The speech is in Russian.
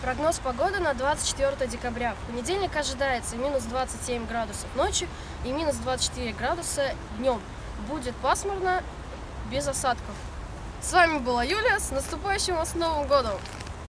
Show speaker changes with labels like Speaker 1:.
Speaker 1: Прогноз погоды на 24 декабря. В понедельник ожидается минус 27 градусов ночью и минус 24 градуса днем. Будет пасмурно, без осадков. С вами была Юля. С наступающим вас Новым годом!